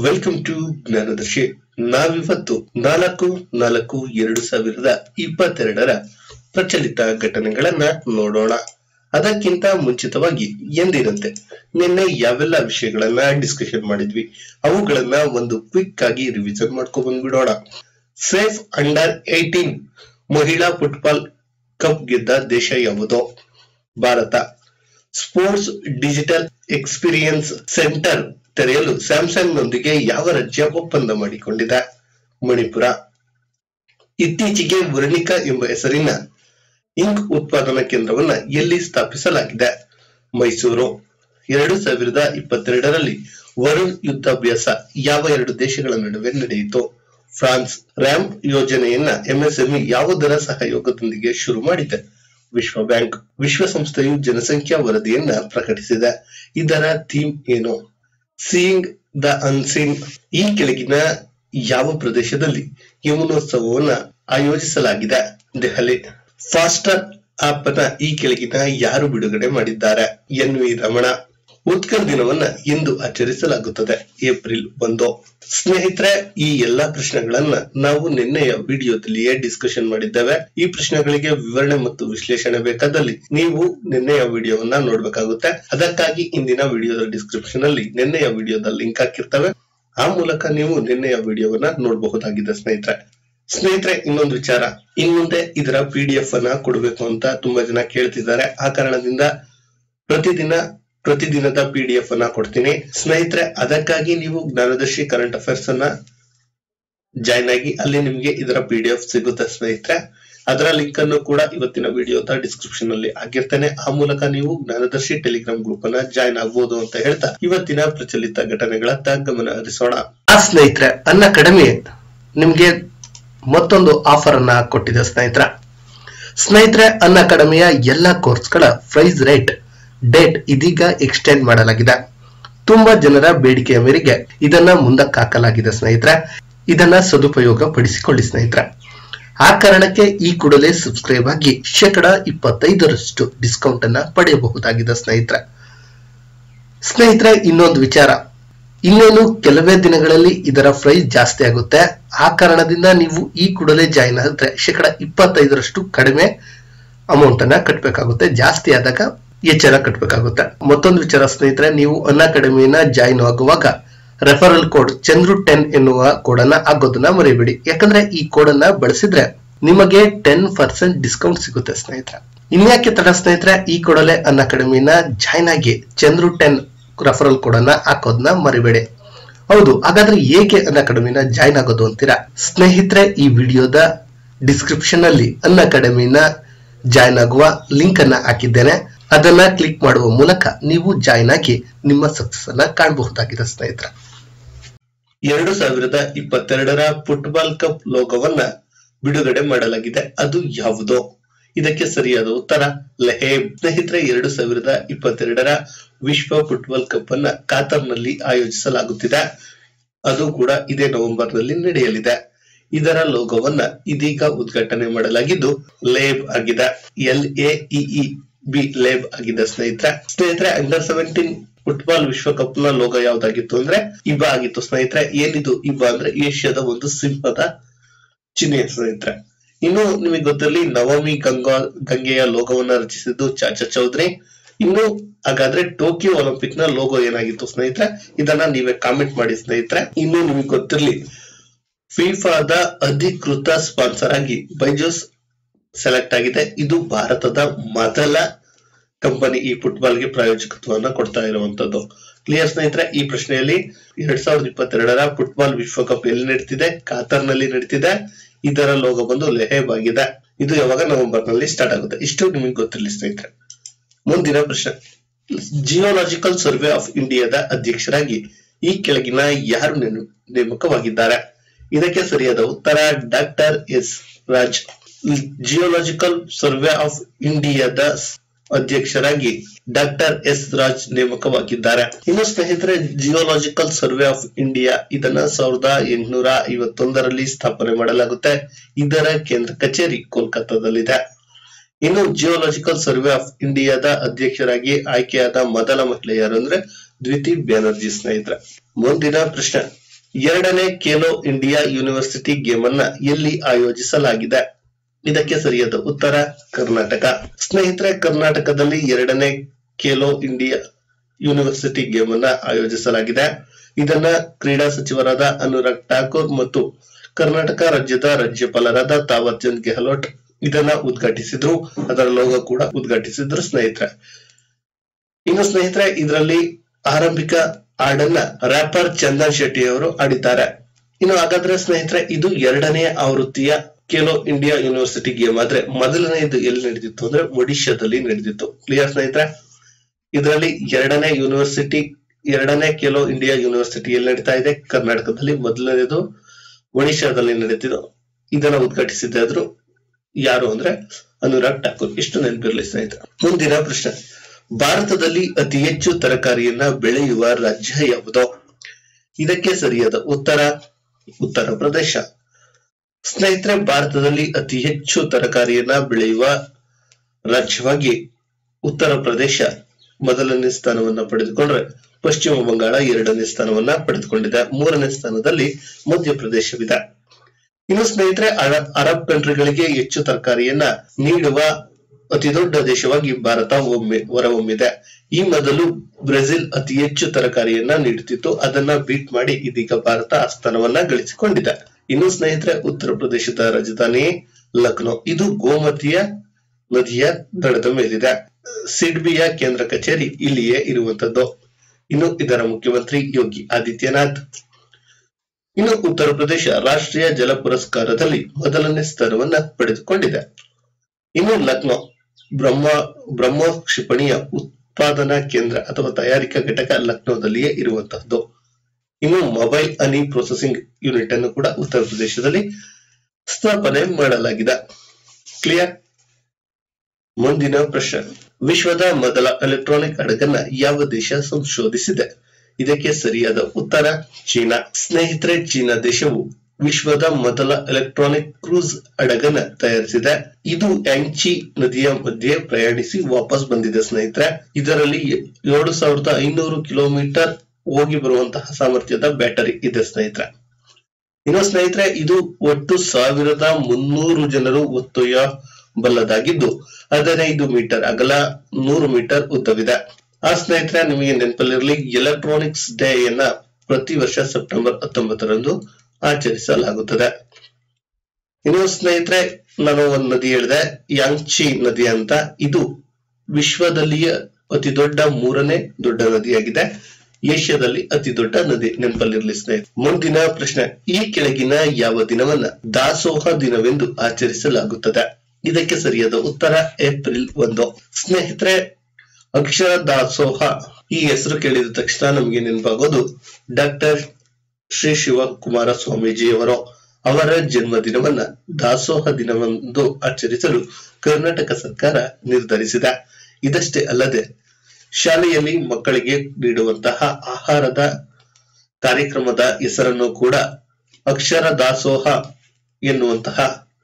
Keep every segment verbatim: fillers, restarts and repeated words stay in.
Welcome to Jnanadarshi. ನಾವಿವತ್ತು ನಾಲ್ಕು ನಾಲ್ಕು ಎರಡು ಸಾವಿರದ ಇಪ್ಪತ್ತೆರಡರ ಪ್ರಚಲಿತ ಘಟನೆಗಳನ್ನ ನೋಡೋಣ. ಅದಕ್ಕಿಂತ ಮುಂಚಿತವಾಗಿ ಎಂದಿರಂತೆ ನಿನ್ನೆ ಯಾವೆಲ್ಲ ವಿಷಯಗಳನ್ನ ಡಿಸ್ಕಷನ್ ಮಾಡಿದ್ವಿ ಅವುಗಳನ್ನ ಒಂದು ಕ್ವಿಕ್ ಆಗಿ ರಿವಿಷನ್ ಮಾಡ್ಕೊಂಡ್ ಬಂದ್ಬಿಡೋಣ. ಸೇಫ್ ಅಂಡರ್ ಏಟೀನ್ ಮಹಿಳಾ ಫುಟ್ಬಾಲ್ ಕಪ್ ಗೆದ್ದ ದೇಶ ಯಾವುದು? Bharat. Sports digital experience centre ತೆರೆಯಲು ಸ್ಯಾಮ್ಸಂಗ್ ನೊಂದಿಗೆ ಯಾವ ರಾಜ್ಯ ಒಪ್ಪಂದ ಮಾಡಿಕೊಂಡಿದೆ? ಮಣಿಪುರ. ಇತ್ತೀಚೆಗೆ ವರ್ಣಿಕಾ ಎಂಬ ಹೆಸರಿನ ಇಂಕ್ ಉತ್ಪಾದನಾ ಕೇಂದ್ರವನ್ನ ಎಲ್ಲಿ ಸ್ಥಾಪಿಸಲಾಗಿದೆ? ಮೈಸೂರು. ಎರಡು ಸಾವಿರದ ಇಪ್ಪತ್ತೆರಡರಲ್ಲಿ ವರುಣ್ ಯುದ್ಧಾಭ್ಯಾಸ ಯಾವ ಎರಡು ದೇಶಗಳ ನಡುವೆ ನಡೆಯಿತು? ಫ್ರಾನ್ಸ್. ರ್ಯಾಂಪ್ ಯೋಜನೆಯನ್ನ ಎಂಎಸ್ಎಂಇ ಯಾವುದರ ಸಹಯೋಗದೊಂದಿಗೆ ಶುರು ಮಾಡಿದೆ? ವಿಶ್ವ ಬ್ಯಾಂಕ್. ವಿಶ್ವಸಂಸ್ಥೆಯು ಜನಸಂಖ್ಯಾ ವರದಿಯನ್ನ ಪ್ರಕಟಿಸಿದೆ. ಇದರ ಥೀಮ್ ಏನು? Seeing the unseen. ಈ ಕೆಳಗಿನ ಯಾವ ಪ್ರದೇಶದಲ್ಲಿ ಯಮುನೋತ್ಸವವನ್ನ ಆಯೋಜಿಸಲಾಗಿದೆ? ದೆಹಲಿ. ಫಾಸ್ಟರ್ ಆಪ್ ನ ಈ ಕೆಳಗಿನ ಯಾರು ಬಿಡುಗಡೆ ಮಾಡಿದ್ದಾರೆ? N V Ramana. ಉತ್ಕಲ್ ದಿನವನ್ನ ಎಂದು ಆಚರಿಸಲಾಗುತ್ತದೆ? ಏಪ್ರಿಲ್ ಒಂದು. ಸ್ನೇಹಿತರೆ, ಈ ಎಲ್ಲಾ ಪ್ರಶ್ನೆಗಳನ್ನ ನಾವು ನಿನ್ನೆಯ ವಿಡಿಯೋದಲ್ಲಿಯೇ ಡಿಸ್ಕಷನ್ ಮಾಡಿದ್ದೇವೆ. ಈ ಪ್ರಶ್ನೆಗಳಿಗೆ ವಿವರಣೆ ಮತ್ತು ವಿಶ್ಲೇಷಣೆ ಬೇಕಾದಲ್ಲಿ ನೀವು ನಿನ್ನೆಯ ವಿಡಿಯೋವನ್ನ ನೋಡ್ಬೇಕಾಗುತ್ತೆ. ಅದಕ್ಕಾಗಿ ಇಂದಿನ ವಿಡಿಯೋದ ಡಿಸ್ಕ್ರಿಪ್ಷನ್ ಅಲ್ಲಿ ನಿನ್ನೆಯ ವಿಡಿಯೋದ ಲಿಂಕ್ ಹಾಕಿರ್ತವೆ. ಆ ಮೂಲಕ ನೀವು ನಿನ್ನೆಯ ವಿಡಿಯೋವನ್ನ ನೋಡಬಹುದಾಗಿದೆ. ಸ್ನೇಹಿತರೆ ಸ್ನೇಹಿತರೆ ಇನ್ನೊಂದು ವಿಚಾರ, ಇನ್ ಮುಂದೆ ಇದರ ಪಿ ಡಿ ಎಫ್ ಅನ್ನ ಕೊಡಬೇಕು ಅಂತ ತುಂಬಾ ಜನ ಕೇಳ್ತಿದ್ದಾರೆ. ಆ ಕಾರಣದಿಂದ ಪ್ರತಿದಿನ ಪ್ರತಿದಿನದ ಪಿ ಡಿ ಎಫ್ ಅನ್ನ ಕೊಡ್ತೀನಿ ಸ್ನೇಹಿತರೆ. ಅದಕ್ಕಾಗಿ ನೀವು ಜ್ಞಾನದರ್ಶಿ ಕರೆಂಟ್ ಅಫೇರ್ಸ್ ಅನ್ನ ಜಾಯ್ನ್ ಆಗಿ ಅಲ್ಲಿ ನಿಮ್ಗೆ ಇದರ ಪಿ ಡಿ ಎಫ್ ಸಿಗುತ್ತೆ ಸ್ನೇಹಿತರೆ. ಅದರ ಲಿಂಕ್ ಅನ್ನು ಕೂಡ ಇವತ್ತಿನ ವಿಡಿಯೋದ ಡಿಸ್ಕ್ರಿಪ್ಷನ್ ಅಲ್ಲಿ ಆಗಿರ್ತೇನೆ. ಆ ಮೂಲಕ ನೀವು ಜ್ಞಾನದರ್ಶಿ ಟೆಲಿಗ್ರಾಮ್ ಗ್ರೂಪ್ ಅನ್ನ ಜಾಯ್ನ್ ಆಗಬಹುದು ಅಂತ ಹೇಳ್ತಾ ಇವತ್ತಿನ ಪ್ರಚಲಿತ ಘಟನೆಗಳತ್ತ ಗಮನ ಹರಿಸೋಣ. ಆ ಸ್ನೇಹಿತರೆ, ಅನ್ ಅಕಾಡೆಮಿ ನಿಮ್ಗೆ ಮತ್ತೊಂದು ಆಫರ್ ಅನ್ನ ಕೊಟ್ಟಿದೆ ಸ್ನೇಹಿತರೆ. ಸ್ನೇಹಿತರೆ, ಅನ್ ಅಕಾಡೆಮಿಯ ಎಲ್ಲಾ ಕೋರ್ಸ್ ಗಳ ಪ್ರೈಸ್ ರೇಟ್ ಡೇಟ್ ಇದೀಗ ಎಕ್ಸ್ಟೆಂಡ್ ಮಾಡಲಾಗಿದೆ. ತುಂಬಾ ಜನರ ಬೇಡಿಕೆಯ ಮೇರೆಗೆ ಇದನ್ನ ಮುಂದಕ್ಕೆ ಹಾಕಲಾಗಿದೆ ಸ್ನೇಹಿತರೆ. ಇದನ್ನ ಸದುಪಯೋಗ ಪಡಿಸಿಕೊಳ್ಳಿ ಸ್ನೇಹಿತರೆ. ಆ ಕಾರಣಕ್ಕೆ ಈ ಕೂಡಲೇ ಸಬ್ಸ್ಕ್ರೈಬ್ ಆಗಿ ಶೇಕಡ ಇಪ್ಪತ್ತೈದರಷ್ಟು ಡಿಸ್ಕೌಂಟ್ ಅನ್ನ ಪಡೆಯಬಹುದಾಗಿದೆ ಸ್ನೇಹಿತರೆ. ಸ್ನೇಹಿತರೆ ಇನ್ನೊಂದು ವಿಚಾರ, ಇನ್ನೇನು ಕೆಲವೇ ದಿನಗಳಲ್ಲಿ ಇದರ ಪ್ರೈಸ್ ಜಾಸ್ತಿ ಆಗುತ್ತೆ. ಆ ಕಾರಣದಿಂದ ನೀವು ಈ ಕೂಡಲೇ ಜಾಯಿನ್ ಆದ್ರೆ ಶೇಕಡ ಇಪ್ಪತ್ತೈದರಷ್ಟು ಕಡಿಮೆ ಅಮೌಂಟ್ ಅನ್ನ ಕಟ್ಟಬೇಕಾಗುತ್ತೆ. ಜಾಸ್ತಿ ಆದಾಗ ಎಚ್ಚರ ಕಟ್ಟಬೇಕಾಗುತ್ತೆ. ಮತ್ತೊಂದು ವಿಚಾರ ಸ್ನೇಹಿತರೆ, ನೀವು ಅನ್ ಅಕಾಡೆಮಿನ ಜಾಯಿನ್ ಆಗುವಾಗ ರೆಫರಲ್ ಕೋಡ್ ಚಂದ್ರು ಟೆನ್ ಎನ್ನುವ ಕೋಡ್ ಅನ್ನ ಆಗೋದನ್ನ ಮರಿಬೇಡಿ. ಯಾಕಂದ್ರೆ ಈ ಕೋಡ್ ಅನ್ನ ಬಳಸಿದ್ರೆ ನಿಮಗೆ ಟೆನ್ ಪರ್ಸೆಂಟ್ ಡಿಸ್ಕೌಂಟ್ ಸಿಗುತ್ತೆ ಸ್ನೇಹಿತರೆ. ಇನ್ಯಾಕೆ ತಡ ಸ್ನೇಹಿತರೆ, ಈ ಕೂಡಲೇ ಅನ್ ಅಕಾಡೆಮಿನ ಜಾಯಿನ್ ಆಗಿ ಚಂದ್ರು ಟೆನ್ ರೆಫರಲ್ ಕೋಡ್ ಅನ್ನ ಹಾಕೋದನ್ನ ಮರಿಬೇಡಿ. ಹೌದು, ಹಾಗಾದ್ರೆ ಏಕೆ ಅನ್ ಅಕಾಡೆಮಿನ ಜಾಯಿನ್ ಆಗೋದು ಅಂತೀರಾ ಸ್ನೇಹಿತರೆ? ಈ ವಿಡಿಯೋದ ಡಿಸ್ಕ್ರಿಪ್ಷನ್ ಅಲ್ಲಿ ಅನ್ ಅಕಾಡೆಮಿನ ಜಾಯಿನ್ ಆಗುವ ಲಿಂಕ್ ಅನ್ನ ಹಾಕಿದ್ದೇನೆ. ಅದನ್ನ ಕ್ಲಿಕ್ ಮಾಡುವ ಮೂಲಕ ನೀವು ಜಾಯಿನ್ ಆಗಿ ನಿಮ್ಮ ಸಕ್ಸಸ್ ಅನ್ನ ಕಾಣಬಹುದಾಗಿದೆ ಸ್ನೇಹಿತರೆ. ಎರಡು ಸಾವಿರದ ಇಪ್ಪತ್ತೆರಡರ ಫುಟ್ಬಾಲ್ ಕಪ್ ಲೋಗೋವನ್ನ ಬಿಡುಗಡೆ ಮಾಡಲಾಗಿದೆ. ಅದು ಯಾವುದೋ? ಇದಕ್ಕೆ ಸರಿಯಾದ ಉತ್ತರ ಲೆಹೇಬ್. ಸ್ನೇಹಿತರೆ, ಎರಡು ಸಾವಿರದ ಇಪ್ಪತ್ತೆರಡರ ವಿಶ್ವ ಫುಟ್ಬಾಲ್ ಕಪ್ ಅನ್ನ ಕಾತರ್ ನಲ್ಲಿ ಆಯೋಜಿಸಲಾಗುತ್ತಿದೆ. ಅದು ಕೂಡ ಇದೇ ನವೆಂಬರ್ ನಲ್ಲಿ ನಡೆಯಲಿದೆ. ಇದರ ಲೋಗೋವನ್ನ ಇದೀಗ ಉದ್ಘಾಟನೆ ಮಾಡಲಾಗಿದ್ದು ಲೇಬ್ ಆಗಿದೆ. L A E B lab ಆಗಿದೆ ಸ್ನೇಹಿತರೆ. ಸ್ನೇಹಿತರೆ, ಅಂಡರ್ ಸೆವೆಂಟೀನ್ ಫುಟ್ಬಾಲ್ ವಿಶ್ವಕಪ್ ನ ಲೋಗೋ ಯಾವ್ದಾಗಿತ್ತು ಅಂದ್ರೆ ಇಬಾ ಆಗಿತ್ತು ಸ್ನೇಹಿತರೆ. ಏನಿದು ಇಬಾ ಅಂದ್ರೆ ಏಷ್ಯಾದ ಒಂದು ಸಿಂಹದ ಚಿಹ್ನೆ ಸ್ನೇಹಿತರೆ. ಇನ್ನು ನಿಮಗೆ ಗೊತ್ತಿರಲಿ, ನವಮಿ ಗಂಗಾ ಗಂಗೆಯ ಲೋಗೋವನ್ನ ರಚಿಸಿದ್ದು ಚಾಚಾ ಚೌಧರಿ. ಇನ್ನು ಹಾಗಾದ್ರೆ ಟೋಕಿಯೋ ಒಲಿಂಪಿಕ್ ನ ಲೋಗೋ ಏನಾಗಿತ್ತು ಸ್ನೇಹಿತರೆ? ಇದನ್ನ ನೀವೇ ಕಾಮೆಂಟ್ ಮಾಡಿ ಸ್ನೇಹಿತರೆ. ಇನ್ನು ನಿಮಗೆ ಗೊತ್ತಿರಲಿ, ಫಿಫಾದ ಅಧಿಕೃತ ಸ್ಪಾನ್ಸರ್ ಆಗಿ ಬೈಜೂಸ್ ಸೆಲೆಕ್ಟ್ ಆಗಿದೆ. ಇದು ಭಾರತದ ಮೊದಲ ಕಂಪನಿ ಈ ಫುಟ್ಬಾಲ್ ಗೆ ಪ್ರಾಯೋಜಕತ್ವವನ್ನು ಕೊಡ್ತಾ ಇರುವಂತದ್ದು. ಕ್ಲಿಯರ್ ಸ್ನೇಹಿತರೆ? ಈ ಪ್ರಶ್ನೆಯಲ್ಲಿ ಎರಡ್ ಸಾವಿರದ ಇಪ್ಪತ್ತೆರಡರ ಫುಟ್ಬಾಲ್ ವಿಶ್ವಕಪ್ ಎಲ್ಲಿ ನಡೀತಿದೆ? ಕಾತರ್ ನಲ್ಲಿ ನಡೀತಿದೆ. ಇದರ ಲೋಗೋ ಬಂದು ಲೆಹೇಬ್ ಆಗಿದೆ. ಇದು ಯಾವಾಗ? ನವೆಂಬರ್ ನಲ್ಲಿ ಸ್ಟಾರ್ಟ್ ಆಗುತ್ತೆ. ಇಷ್ಟು ನಿಮಗೆ ಗೊತ್ತಿರಲಿ ಸ್ನೇಹಿತರೆ. ಮುಂದಿನ ಪ್ರಶ್ನೆ, ಜಿಯೋಲಾಜಿಕಲ್ ಸರ್ವೆ ಆಫ್ ಇಂಡಿಯಾದ ಅಧ್ಯಕ್ಷರಾಗಿ ಈ ಕೆಳಗಿನ ಯಾರು ನೇಮಕವಾಗಿದ್ದಾರೆ? ಇದಕ್ಕೆ ಸರಿಯಾದ ಉತ್ತರ doctor S Raj. Geological survey of ಇಂಡಿಯಾದ ಅಧ್ಯಕ್ಷರಾಗಿ ಡಾಕ್ಟರ್ ಎಸ್ ರಾಜ್ ನೇಮಕವಾಗಿದ್ದಾರೆ. ಇನ್ನು ಸ್ನೇಹಿತರೆ, ಜಿಯೋಲಾಜಿಕಲ್ ಸರ್ವೆ ಆಫ್ ಇಂಡಿಯಾ ಇದನ್ನ ಸಾವಿರದ ಎಂಟುನೂರ ಐವತ್ತೊಂದರಲ್ಲಿ ಸ್ಥಾಪನೆ ಮಾಡಲಾಗುತ್ತೆ. ಇದರ ಕೇಂದ್ರ ಕಚೇರಿ ಕೋಲ್ಕತ್ತಾದಲ್ಲಿದೆ. ಇನ್ನು ಜಿಯೋಲಾಜಿಕಲ್ ಸರ್ವೆ ಆಫ್ ಇಂಡಿಯಾದ ಅಧ್ಯಕ್ಷರಾಗಿ ಆಯ್ಕೆಯಾದ ಮೊದಲ ಮಹಿಳೆ ಯಾರು ಅಂದ್ರೆ ದ್ವಿತಿ ಬ್ಯಾನರ್ಜಿ ಸ್ನೇಹಿತರೆ. ಮುಂದಿನ ಪ್ರಶ್ನೆ, ಎರಡನೇ ಖೇಲೋ ಇಂಡಿಯಾ ಯೂನಿವರ್ಸಿಟಿ ಗೇಮ್ ಅನ್ನ ಎಲ್ಲಿ ಆಯೋಜಿಸಲಾಗಿದೆ? ಇದಕ್ಕೆ ಸರಿಯಾದ ಉತ್ತರ ಕರ್ನಾಟಕ. ಸ್ನೇಹಿತರೆ, ಕರ್ನಾಟಕದಲ್ಲಿ ಎರಡನೇ ಖೇಲೋ ಇಂಡಿಯಾ ಯೂನಿವರ್ಸಿಟಿ ಗೇಮ್ ಅನ್ನ ಆಯೋಜಿಸಲಾಗಿದೆ. ಇದನ್ನ ಕ್ರೀಡಾ ಸಚಿವರಾದ ಅನುರಾಗ್ ಠಾಕೂರ್ ಮತ್ತು ಕರ್ನಾಟಕ ರಾಜ್ಯದ ರಾಜ್ಯಪಾಲರಾದ ತಾವರ್ ಚಂದ್ ಗೆಹ್ಲೋಟ್ ಇದನ್ನ ಉದ್ಘಾಟಿಸಿದ್ರು. ಅದರ ಲೋಗೋ ಕೂಡ ಉದ್ಘಾಟಿಸಿದ್ರು ಸ್ನೇಹಿತರೆ. ಇನ್ನು ಸ್ನೇಹಿತರೆ, ಇದರಲ್ಲಿ ಆರಂಭಿಕ ಹಾಡನ್ನ ರ್ಯಾಪರ್ ಚಂದನ್ ಶೆಟ್ಟಿ ಅವರು ಆಡಿದ್ದಾರೆ. ಇನ್ನು ಹಾಗಾದ್ರೆ ಸ್ನೇಹಿತರೆ, ಇದು ಎರಡನೇ ಆವೃತ್ತಿಯ ಖೇಲೋ ಇಂಡಿಯಾ ಯೂನಿವರ್ಸಿಟಿ ಗೇಮ್ ಆದ್ರೆ ಮೊದಲನೆಯದು ಎಲ್ಲಿ ನಡೆದಿತ್ತು ಅಂದ್ರೆ ಒಡಿಶಾದಲ್ಲಿ ನಡೆದಿತ್ತು. ಕ್ಲಿಯರ್ ಸ್ನೇಹಿತರೆ? ಇದರಲ್ಲಿ ಎರಡನೇ ಯೂನಿವರ್ಸಿಟಿ ಎರಡನೇ ಖೇಲೋ ಇಂಡಿಯಾ ಯೂನಿವರ್ಸಿಟಿ ಎಲ್ಲಿ ನಡೀತಾ ಇದೆ? ಕರ್ನಾಟಕದಲ್ಲಿ. ಮೊದಲನೇದು ಒಡಿಶಾದಲ್ಲಿ ನಡೀತಿದ್ದು. ಇದನ್ನ ಉದ್ಘಾಟಿಸಿದ್ರು ಯಾರು ಅಂದ್ರೆ ಅನುರಾಗ್ ಠಾಕೂರ್. ಇಷ್ಟು ನೆನಪಿರ್ಲಿ ಸ್ನೇಹಿತರೆ. ಮುಂದಿನ ಪ್ರಶ್ನೆ, ಭಾರತದಲ್ಲಿ ಅತಿ ಹೆಚ್ಚು ತರಕಾರಿಯನ್ನ ಬೆಳೆಯುವ ರಾಜ್ಯ ಯಾವುದು? ಇದಕ್ಕೆ ಸರಿಯಾದ ಉತ್ತರ ಉತ್ತರ ಪ್ರದೇಶ. ಸ್ನೇಹಿತರೆ, ಭಾರತದಲ್ಲಿ ಅತಿ ಹೆಚ್ಚು ತರಕಾರಿಯನ್ನ ಬೆಳೆಯುವ ರಾಜ್ಯವಾಗಿ ಉತ್ತರ ಪ್ರದೇಶ ಮೊದಲನೇ ಸ್ಥಾನವನ್ನ ಪಡೆದುಕೊಂಡ್ರೆ ಪಶ್ಚಿಮ ಬಂಗಾಳ ಎರಡನೇ ಸ್ಥಾನವನ್ನ ಪಡೆದುಕೊಂಡಿದೆ. ಮೂರನೇ ಸ್ಥಾನದಲ್ಲಿ ಮಧ್ಯಪ್ರದೇಶವಿದೆ. ಇನ್ನು ಸ್ನೇಹಿತರೆ, ಅರಬ್ ಕಂಟ್ರಿಗಳಿಗೆ ಹೆಚ್ಚು ತರಕಾರಿಯನ್ನ ನೀಡುವ ಅತಿ ದೊಡ್ಡ ದೇಶವಾಗಿ ಭಾರತ ಒಮ್ಮೆ ಹೊರಹೊಮ್ಮಿದೆ. ಈ ಮೊದಲು ಬ್ರೆಜಿಲ್ ಅತಿ ಹೆಚ್ಚು ತರಕಾರಿಯನ್ನ ನೀಡುತ್ತಿತ್ತು. ಅದನ್ನ ಬೀಟ್ ಮಾಡಿ ಇದೀಗ ಭಾರತ ಆ ಸ್ಥಾನವನ್ನ ಗಳಿಸಿಕೊಂಡಿದೆ. ಇನ್ನು ಸ್ನೇಹಿತರೆ, ಉತ್ತರ ಪ್ರದೇಶದ ರಾಜಧಾನಿ ಲಕ್ನೋ. ಇದು ಗೋಮತಿಯ ನದಿಯ ದಡದ ಮೇಲಿದೆ. ಸಿಡ್ಬಿಯ ಕೇಂದ್ರ ಕಚೇರಿ ಇಲ್ಲಿಯೇ ಇರುವಂತದ್ದು. ಇನ್ನು ಇದರ ಮುಖ್ಯಮಂತ್ರಿ ಯೋಗಿ ಆದಿತ್ಯನಾಥ್. ಇನ್ನು ಉತ್ತರ ಪ್ರದೇಶ ರಾಷ್ಟ್ರೀಯ ಜಲ ಪುರಸ್ಕಾರದಲ್ಲಿ ಮೊದಲನೇ ಸ್ಥಾನವನ್ನ ಪಡೆದುಕೊಂಡಿದೆ. ಇನ್ನು ಲಕ್ನೋ ಬ್ರಹ್ಮ ಬ್ರಹ್ಮೋ ಕ್ಷಿಪಣಿಯ ಉತ್ಪಾದನಾ ಕೇಂದ್ರ ಅಥವಾ ತಯಾರಿಕಾ ಘಟಕ ಲಕ್ನೋದಲ್ಲಿಯೇ ಇರುವಂತಹದ್ದು. ಇನ್ನು ಮೊಬೈಲ್ ಹನಿ ಪ್ರೊಸೆಸಿಂಗ್ ಯೂನಿಟ್ ಅನ್ನು ಕೂಡ ಉತ್ತರ ಪ್ರದೇಶದಲ್ಲಿ ಸ್ಥಾಪನೆ ಮಾಡಲಾಗಿದೆ. ಕ್ಲಿಯರ್? ಮುಂದಿನ ಪ್ರಶ್ನೆ, ವಿಶ್ವದ ಮೊದಲ ಎಲೆಕ್ಟ್ರಾನಿಕ್ ಹಡಗನ್ನ ಯಾವ ದೇಶ ಸಂಶೋಧಿಸಿದೆ? ಇದಕ್ಕೆ ಸರಿಯಾದ ಉತ್ತರ ಚೀನಾ. ಸ್ನೇಹಿತರೆ, ಚೀನಾ ದೇಶವು ವಿಶ್ವದ ಮೊದಲ ಎಲೆಕ್ಟ್ರಾನಿಕ್ ಕ್ರೂಸ್ ಹಡಗನ್ನ ತಯಾರಿಸಿದೆ. ಇದು ಯಾಂಗ್ಚಿ ನದಿಯ ಮಧ್ಯೆ ಪ್ರಯಾಣಿಸಿ ವಾಪಸ್ ಬಂದಿದೆ ಸ್ನೇಹಿತರೆ. ಇದರಲ್ಲಿ ಏಳು ಸಾವಿರದ ಐನೂರು ಕಿಲೋಮೀಟರ್ ಹೋಗಿ ಬರುವಂತಹ ಸಾಮರ್ಥ್ಯದ ಬ್ಯಾಟರಿ ಇದೆ ಸ್ನೇಹಿತರೆ. ಇನ್ನು ಸ್ನೇಹಿತರೆ, ಇದು ಒಟ್ಟು ಸಾವಿರದ ಮುನ್ನೂರು ಜನರು ಹೊತ್ತೊಯ್ಯಬಲ್ಲದಾಗಿದ್ದು ಹದಿನೈದು ಮೀಟರ್ ಅಗಲ, ನೂರು ಮೀಟರ್ ಉದ್ದವಿದೆ. ಆ ಸ್ನೇಹಿತರೆ, ನಿಮಗೆ ನೆನಪಲ್ಲಿರಲಿ, ಎಲೆಕ್ಟ್ರಾನಿಕ್ಸ್ ಡೇ ಯನ್ನ ಪ್ರತಿ ವರ್ಷ ಸೆಪ್ಟೆಂಬರ್ ಹತ್ತೊಂಬತ್ತರಂದು ಆಚರಿಸಲಾಗುತ್ತದೆ. ಇನ್ನು ಸ್ನೇಹಿತರೆ, ನಾನು ಒಂದು ನದಿ ಹೇಳಿದೆ, ಯಾಂಗ್ಚಿ ನದಿ ಅಂತ. ಇದು ವಿಶ್ವದಲ್ಲಿಯೇ ಅತಿ ದೊಡ್ಡ ಮೂರನೇ ದೊಡ್ಡ ನದಿಯಾಗಿದೆ. ಏಷ್ಯಾದಲ್ಲಿ ಅತಿ ದೊಡ್ಡ ನದಿ. ನೆನಪಲ್ಲಿರಲಿ ಸ್ನೇಹಿತರೆ. ಮುಂದಿನ ಪ್ರಶ್ನೆ, ಈ ಕೆಳಗಿನ ಯಾವ ದಿನವನ್ನ ದಾಸೋಹ ದಿನವೆಂದು ಆಚರಿಸಲಾಗುತ್ತದೆ? ಇದಕ್ಕೆ ಸರಿಯಾದ ಉತ್ತರ ಏಪ್ರಿಲ್ ಒಂದು. ಸ್ನೇಹಿತರೆ, ಅಕ್ಷರ ದಾಸೋಹ ಈ ಹೆಸರು ಕೇಳಿದ ತಕ್ಷಣ ನಮಗೆ ನೆನಪಾಗೋದು ಡಾಕ್ಟರ್ ಶ್ರೀ ಶಿವಕುಮಾರ ಸ್ವಾಮೀಜಿಯವರು. ಅವರ ಜನ್ಮ ದಿನವನ್ನ ದಾಸೋಹ ದಿನವೆಂದು ಆಚರಿಸಲು ಕರ್ನಾಟಕ ಸರ್ಕಾರ ನಿರ್ಧರಿಸಿದೆ. ಇದಷ್ಟೇ ಅಲ್ಲದೆ ಶಾಲೆಯಲ್ಲಿ ಮಕ್ಕಳಿಗೆ ನೀಡುವಂತಹ ಆಹಾರದ ಕಾರ್ಯಕ್ರಮದ ಹೆಸರನ್ನು ಕೂಡ ಅಕ್ಷರ ದಾಸೋಹ ಎನ್ನುವಂತಹ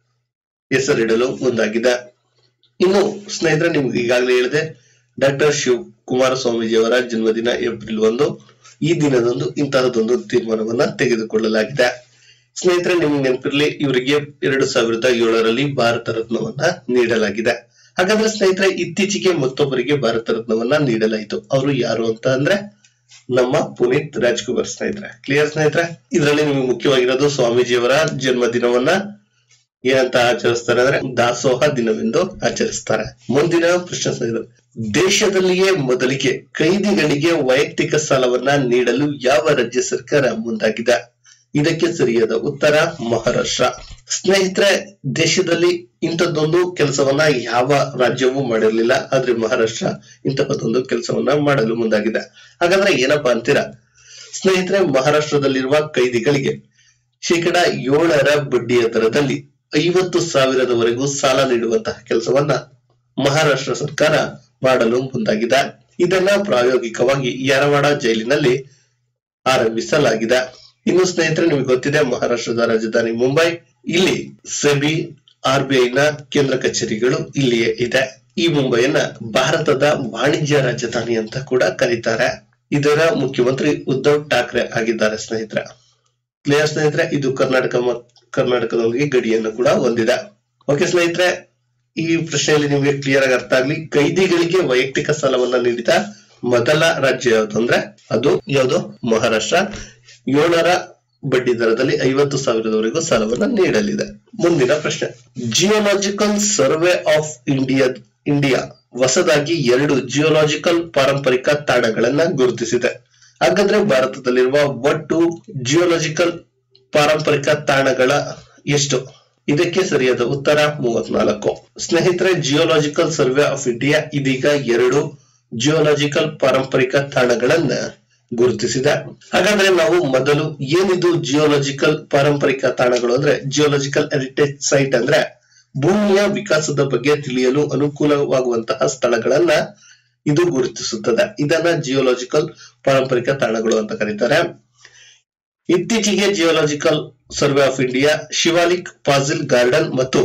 ಹೆಸರಿಡಲು ಮುಂದಾಗಿದೆ. ಇನ್ನು ಸ್ನೇಹಿತರೆ, ನಿಮ್ಗೆ ಈಗಾಗಲೇ ಹೇಳಿದೆ, ಡಾಕ್ಟರ್ ಶಿವಕುಮಾರ ಸ್ವಾಮೀಜಿಯವರ ಜನ್ಮದಿನ ಏಪ್ರಿಲ್ ಒಂದು. ಈ ದಿನದಂದು ಇಂತಹದೊಂದು ತೀರ್ಮಾನವನ್ನ ತೆಗೆದುಕೊಳ್ಳಲಾಗಿದೆ. ಸ್ನೇಹಿತರೆ, ನಿಮ್ಗೆ ನೆನಪಿರ್ಲಿ, ಇವರಿಗೆ ಎರಡು ಸಾವಿರದ ಏಳರಲ್ಲಿ ಭಾರತ ರತ್ನವನ್ನ ನೀಡಲಾಗಿದೆ. ಹಾಗಾದ್ರೆ ಸ್ನೇಹಿತರೆ, ಇತ್ತೀಚೆಗೆ ಮತ್ತೊಬ್ಬರಿಗೆ ಭಾರತ ರತ್ನವನ್ನ ನೀಡಲಾಯಿತು. ಅವರು ಯಾರು ಅಂತ ಅಂದ್ರೆ ನಮ್ಮ ಪುನೀತ್ ರಾಜ್ಕುಮಾರ್ ಸ್ನೇಹಿತರೆ. ಕ್ಲಿಯರ್ ಸ್ನೇಹಿತರೆ? ಇದರಲ್ಲಿ ನಿಮಗೆ ಮುಖ್ಯವಾಗಿರೋದು ಸ್ವಾಮೀಜಿಯವರ ಜನ್ಮ ದಿನವನ್ನ ಏನಂತ ಆಚರಿಸ್ತಾರೆ ಅಂದ್ರೆ ದಾಸೋಹ ದಿನವೆಂದು ಆಚರಿಸ್ತಾರೆ. ಮುಂದಿನ ಪ್ರಶ್ನೆ ಸ್ನೇಹಿತರೆ, ದೇಶದಲ್ಲಿಯೇ ಮೊದಲಿಗೆ ಕೈದಿಗಳಿಗೆ ವೈಯಕ್ತಿಕ ಸಾಲವನ್ನ ನೀಡಲು ಯಾವ ರಾಜ್ಯ ಸರ್ಕಾರ ಮುಂದಾಗಿದೆ? ಇದಕ್ಕೆ ಸರಿಯಾದ ಉತ್ತರ ಮಹಾರಾಷ್ಟ್ರ. ಸ್ನೇಹಿತರೆ, ದೇಶದಲ್ಲಿ ಇಂಥದ್ದೊಂದು ಕೆಲಸವನ್ನ ಯಾವ ರಾಜ್ಯವೂ ಮಾಡಿರಲಿಲ್ಲ. ಆದ್ರೆ ಮಹಾರಾಷ್ಟ್ರ ಇಂತಹದೊಂದು ಕೆಲಸವನ್ನ ಮಾಡಲು ಮುಂದಾಗಿದೆ. ಹಾಗಾದ್ರೆ ಏನಪ್ಪಾ ಅಂತೀರಾ ಸ್ನೇಹಿತರೆ? ಮಹಾರಾಷ್ಟ್ರದಲ್ಲಿರುವ ಕೈದಿಗಳಿಗೆ ಶೇಕಡ ಏಳರ ಬಡ್ಡಿಯ ದರದಲ್ಲಿ ಐವತ್ತು ಸಾವಿರದವರೆಗೂ ಸಾಲ ನೀಡುವಂತಹ ಕೆಲಸವನ್ನ ಮಹಾರಾಷ್ಟ್ರ ಸರ್ಕಾರ ಮಾಡಲು ಮುಂದಾಗಿದೆ. ಇದನ್ನ ಪ್ರಾಯೋಗಿಕವಾಗಿ ಯರವಾಡ ಜೈಲಿನಲ್ಲಿ ಆರಂಭಿಸಲಾಗಿದೆ. ಇನ್ನು ಸ್ನೇಹಿತರೆ, ನಿಮಗೆ ಗೊತ್ತಿದೆ, ಮಹಾರಾಷ್ಟ್ರದ ರಾಜಧಾನಿ ಮುಂಬೈ. ಇಲ್ಲಿ ಸೆಬಿ, ಆರ್ ಬಿ ಐ ನ ಕೇಂದ್ರ ಕಚೇರಿಗಳು ಇಲ್ಲಿಯೇ ಇದೆ. ಈ ಮುಂಬೈಯನ್ನ ಭಾರತದ ವಾಣಿಜ್ಯ ರಾಜಧಾನಿ ಅಂತ ಕೂಡ ಕರೀತಾರೆ. ಇದರ ಮುಖ್ಯಮಂತ್ರಿ ಉದ್ಧವ್ ಠಾಕ್ರೆ ಆಗಿದ್ದಾರೆ ಸ್ನೇಹಿತರೆ. ಕ್ಲಿಯರ್ ಸ್ನೇಹಿತರೆ, ಇದು ಕರ್ನಾಟಕ ಕರ್ನಾಟಕದೊಂದಿಗೆ ಗಡಿಯನ್ನು ಕೂಡ ಹೊಂದಿದೆ. ಓಕೆ ಸ್ನೇಹಿತರೆ, ಈ ಪ್ರಶ್ನೆಯಲ್ಲಿ ನಿಮಗೆ ಕ್ಲಿಯರ್ ಆಗಿ ಅರ್ಥ ಆಗ್ಲಿ. ಕೈದಿಗಳಿಗೆ ವೈಯಕ್ತಿಕ ಸಾಲವನ್ನ ನೀಡಿದ ಮೊದಲ ರಾಜ್ಯ ಯಾವುದು ಅಂದ್ರೆ ಅದು ಯಾವುದು? ಮಹಾರಾಷ್ಟ್ರ. ಏಳರ ಬಡ್ಡಿ ದರದಲ್ಲಿ ಐವತ್ತು ಸಾವಿರದವರೆಗೂ ಸಾಲವನ್ನ ನೀಡಲಿದೆ. ಮುಂದಿನ ಪ್ರಶ್ನೆ, geological survey of India India ಹೊಸದಾಗಿ ಎರಡು ಜಿಯೋಲಾಜಿಕಲ್ ಪಾರಂಪರಿಕ ತಾಣಗಳನ್ನ ಗುರುತಿಸಿದೆ. ಹಾಗಾದ್ರೆ ಭಾರತದಲ್ಲಿರುವ ಒಟ್ಟು ಜಿಯೋಲಾಜಿಕಲ್ ಪಾರಂಪರಿಕ ತಾಣಗಳ ಎಷ್ಟು? ಇದಕ್ಕೆ ಸರಿಯಾದ ಉತ್ತರ ಮೂವತ್ನಾಲ್ಕು. ಸ್ನೇಹಿತರೆ, ಜಿಯೋಲಾಜಿಕಲ್ ಸರ್ವೆ ಆಫ್ ಇಂಡಿಯಾ ಇದೀಗ ಎರಡು ಜಿಯೋಲಾಜಿಕಲ್ ಪಾರಂಪರಿಕ ತಾಣಗಳನ್ನ ಗುರುತಿಸಿದೆ. ಹಾಗಾದ್ರೆ ನಾವು ಮೊದಲು ಏನಿದು ಜಿಯೋಲಾಜಿಕಲ್ ಪಾರಂಪರಿಕ ತಾಣಗಳು ಅಂದ್ರೆ, ಜಿಯೋಲಾಜಿಕಲ್ ಹೆರಿಟೇಜ್ ಸೈಟ್ ಅಂದ್ರೆ ಭೂಮಿಯ ವಿಕಾಸದ ಬಗ್ಗೆ ತಿಳಿಯಲು ಅನುಕೂಲವಾಗುವಂತಹ ಸ್ಥಳಗಳನ್ನ ಇದು ಗುರುತಿಸುತ್ತದೆ. ಇದನ್ನ ಜಿಯೋಲಾಜಿಕಲ್ ಪಾರಂಪರಿಕ ತಾಣಗಳು ಅಂತ ಕರೀತಾರೆ. ಇತ್ತೀಚೆಗೆ geological survey of India Shivalik fossil garden ಮತ್ತು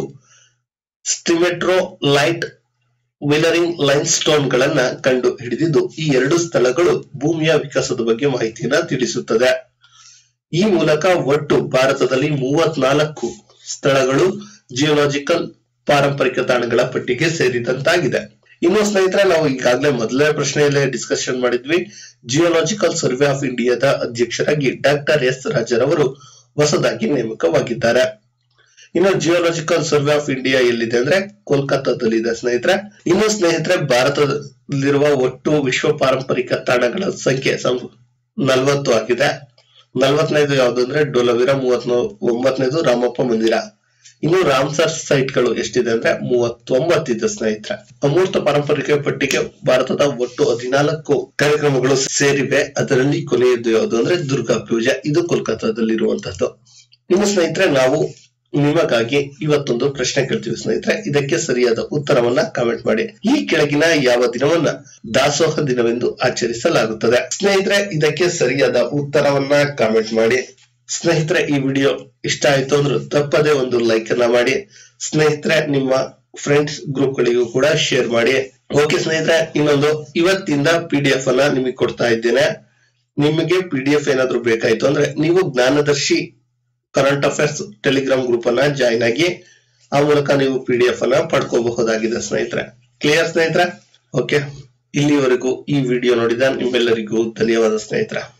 ಸ್ಟಿಮೆಟ್ರೋಲೈಟ್ ವಿಲರಿಂಗ್ ಲೈನ್ ಸ್ಟೋನ್ ಗಳನ್ನ ಕಂಡು ಹಿಡಿದಿದ್ದು, ಈ ಎರಡು ಸ್ಥಳಗಳು ಭೂಮಿಯ ವಿಕಾಸದ ಬಗ್ಗೆ ಮಾಹಿತಿಯನ್ನ ತಿಳಿಸುತ್ತದೆ. ಈ ಮೂಲಕ ಒಟ್ಟು ಭಾರತದಲ್ಲಿ ಮೂವತ್ನಾಲ್ಕು ಸ್ಥಳಗಳು ಜಿಯೋಲಾಜಿಕಲ್ ಪಾರಂಪರಿಕ ತಾಣಗಳ ಪಟ್ಟಿಗೆ ಸೇರಿದಂತಾಗಿದೆ. ಇನ್ನು ಸ್ನೇಹಿತರೆ, ನಾವು ಈಗಾಗಲೇ ಮೊದಲನೇ ಪ್ರಶ್ನೆಯಲ್ಲೇ ಡಿಸ್ಕಷನ್ ಮಾಡಿದ್ವಿ. ಜಿಯೋಲಾಜಿಕಲ್ ಸರ್ವೆ ಆಫ್ ಇಂಡಿಯಾದ ಅಧ್ಯಕ್ಷರಾಗಿ ಡಾಕ್ಟರ್ ಎಸ್ ರಾಜರವರು ಹೊಸದಾಗಿ ನೇಮಕವಾಗಿದ್ದಾರೆ. ಇನ್ನು ಜಿಯೋಲಾಜಿಕಲ್ ಸರ್ವೆ ಆಫ್ ಇಂಡಿಯಾ ಎಲ್ಲಿದೆ ಅಂದ್ರೆ ಕೋಲ್ಕತ್ತಾದಲ್ಲಿದೆ ಸ್ನೇಹಿತರೆ. ಇನ್ನು ಸ್ನೇಹಿತರೆ, ಭಾರತದಲ್ಲಿರುವ ಒಟ್ಟು ವಿಶ್ವ ಪಾರಂಪರಿಕ ತಾಣಗಳ ಸಂಖ್ಯೆ ನಲವತ್ತು ಆಗಿದೆ. ನಲವತ್ತನೇದು ಯಾವ್ದು ಅಂದ್ರೆ ಡೋಲವೀರ, ಮೂವತ್ ಒಂಬತ್ತನೇದು ರಾಮಪ್ಪ ಮಂದಿರ. ಇನ್ನು ರಾಮ್ಸರ್ ಸೈಟ್ ಗಳು ಎಷ್ಟಿದೆ ಅಂದ್ರೆ ಮೂವತ್ತೊಂಬತ್ತಿದೆ ಸ್ನೇಹಿತರೆ. ಅಮೂರ್ತ ಪಾರಂಪರಿಕ ಪಟ್ಟಿಗೆ ಭಾರತದ ಒಟ್ಟು ಹದಿನಾಲ್ಕು ಕಾರ್ಯಕ್ರಮಗಳು ಸೇರಿವೆ. ಅದರಲ್ಲಿ ಕೊನೆಯದ್ದು ಯಾವುದು ಅಂದ್ರೆ ದುರ್ಗಾ ಪೂಜೆ. ಇದು ಕೋಲ್ಕತ್ತಾದಲ್ಲಿರುವಂತದ್ದು. ಇನ್ನು ಸ್ನೇಹಿತರೆ, ನಾವು ನಿಮಗಾಗಿ ಇವತ್ತೊಂದು ಪ್ರಶ್ನೆ ಕೇಳ್ತೀವಿ ಸ್ನೇಹಿತರೆ. ಇದಕ್ಕೆ ಸರಿಯಾದ ಉತ್ತರವನ್ನ ಕಾಮೆಂಟ್ ಮಾಡಿ. ಈ ಕೆಳಗಿನ ಯಾವ ದಿನವನ್ನ ದಾಸೋಹ ದಿನವೆಂದು ಆಚರಿಸಲಾಗುತ್ತದೆ? ಸ್ನೇಹಿತರೆ, ಇದಕ್ಕೆ ಸರಿಯಾದ ಉತ್ತರವನ್ನ ಕಾಮೆಂಟ್ ಮಾಡಿ. ಸ್ನೇಹಿತರೆ, ಈ ವಿಡಿಯೋ ಇಷ್ಟ ಆಯ್ತು ಅಂದ್ರೆ ತಪ್ಪದೆ ಒಂದು ಲೈಕ್ ಅನ್ನ ಮಾಡಿ. ಸ್ನೇಹಿತರೆ, ನಿಮ್ಮ ಫ್ರೆಂಡ್ಸ್ ಗ್ರೂಪ್ ಗಳಿಗೂ ಕೂಡ ಶೇರ್ ಮಾಡಿ. ಓಕೆ ಸ್ನೇಹಿತರೆ, ಇನ್ನೊಂದು ಇವತ್ತಿಂದ ಪಿ ಡಿ ಎಫ್ ಅನ್ನ ನಿಮಗೆ ಕೊಡ್ತಾ ಇದ್ದೇನೆ. ನಿಮಗೆ ಪಿ ಡಿ ಎಫ್ ಏನಾದ್ರು ಬೇಕಾಯ್ತು ಅಂದ್ರೆ ನೀವು Jnanadarshi current affairs Telegram group ಅನ್ನ ಜಾಯಿನ್ ಆಗಿ ಆ ಮೂಲಕ ನೀವು ಪಿ ಡಿ ಎಫ್ ಅನ್ನ ಪಡ್ಕೋಬಹುದಾಗಿದೆ ಸ್ನೇಹಿತರೆ. ಕ್ಲಿಯರ್ ಸ್ನೇಹಿತರೆ? ಓಕೆ, ಇಲ್ಲಿವರೆಗೂ ಈ ವಿಡಿಯೋ ನೋಡಿದ ನಿಮ್ಮೆಲ್ಲರಿಗೂ ಧನ್ಯವಾದ ಸ್ನೇಹಿತರೆ.